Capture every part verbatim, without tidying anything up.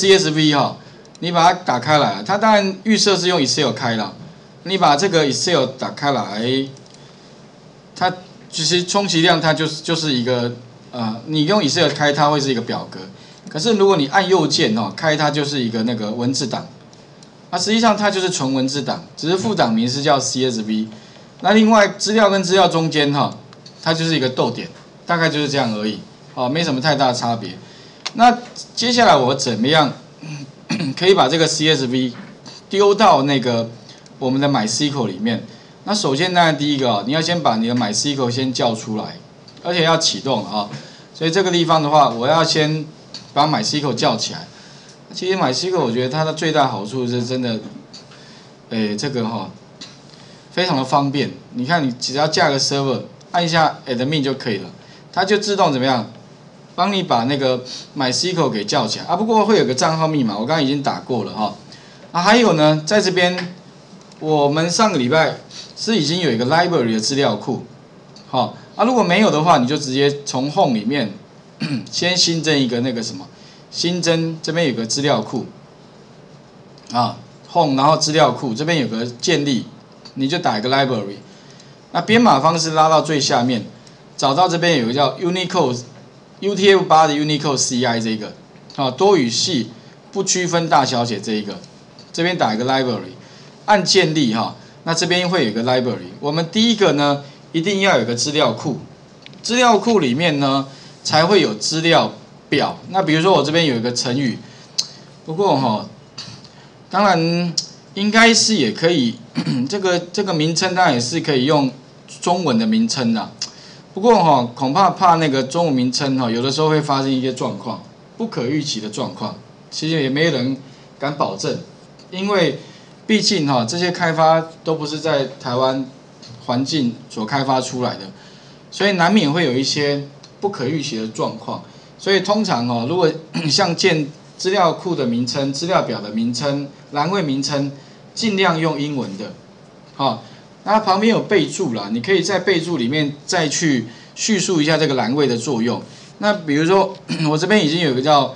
C S V 哈，你把它打开来，它当然预设是用 Excel 开了，你把这个 Excel 打开来，它其实充其量它就是就是一个呃，你用 Excel 开它会是一个表格，可是如果你按右键哦，开它就是一个那个文字档，那实际上它就是纯文字档，只是副档名是叫 C S V。那另外资料跟资料中间哈，它就是一个逗点，大概就是这样而已，哦，没什么太大的差别。那接下来我怎么样可以把这个 C S V 丢到那个我们的 MySQL 里面？那首先当然第一个啊，你要先把你的 MySQL 先叫出来，而且要启动啊。所以这个地方的话，我要先把 MySQL 叫起来。其实 MySQL 我觉得它的最大好处是真的，诶，这个哈。非常的方便，你看，你只要架个 server， 按一下 admin 就可以了，它就自动怎么样，帮你把那个 MySQL 给叫起来啊。不过会有个账号密码，我刚刚已经打过了哈。啊，还有呢，在这边，我们上个礼拜是已经有一个 library 的资料库，好啊，如果没有的话，你就直接从 home 里面先新增一个那个什么，新增这边有个资料库，啊 ，home 然后资料库这边有个建立。你就打一个 library， 那编码方式拉到最下面，找到这边有个叫 Unicode U T F 八 的 Unicode C I 这个，啊多语系不区分大小写这一个，这边打一个 library， 按建立哈，那这边会有一个 library。我们第一个呢，一定要有个资料库，资料库里面呢才会有资料表。那比如说我这边有一个成语，不过哈，当然。应该是也可以，这个这个名称当然也是可以用中文的名称啦。不过哈、哦，恐怕怕那个中文名称哈、哦，有的时候会发生一些状况，不可预期的状况。其实也没人敢保证，因为毕竟哈、哦，这些开发都不是在台湾环境所开发出来的，所以难免会有一些不可预期的状况。所以通常哦，如果像建资料库的名称、资料表的名称、栏位名称，尽量用英文的，好，那旁边有备注啦，你可以在备注里面再去叙述一下这个栏位的作用。那比如说，我这边已经有一个叫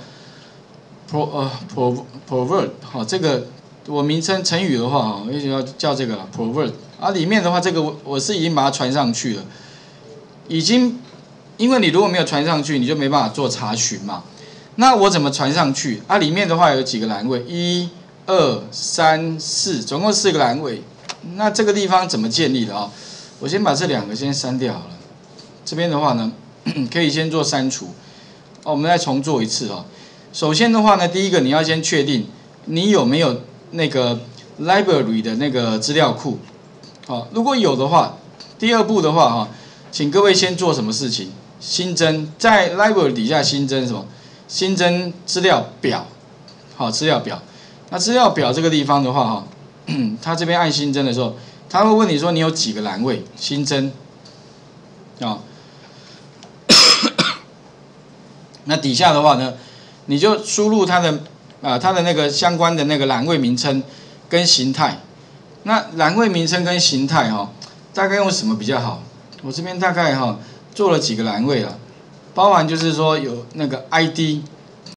pro 呃 pro proverb， 好，这个我名称成语的话，哈，我就要叫这个了 proverb。啊，里面的话，这个我我是已经把它传上去了，已经，因为你如果没有传上去，你就没办法做查询嘛。那我怎么传上去？啊，里面的话有几个栏位，一、二、三、四，总共四个栏位。那这个地方怎么建立的啊？我先把这两个先删掉好了。这边的话呢，可以先做删除。哦，我们再重做一次哦。首先的话呢，第一个你要先确定你有没有那个 library 的那个资料库。好，如果有的话，第二步的话哈，请各位先做什么事情？新增在 library 底下新增什么？新增资料表，好，资料表。那资料表这个地方的话，哈，它这边按新增的时候，它会问你说你有几个栏位新增，啊，那底下的话呢，你就输入它的啊它的那个相关的那个栏位名称跟形态。那栏位名称跟形态哈，大概用什么比较好？我这边大概哈做了几个栏位了。包含就是说有那个 I D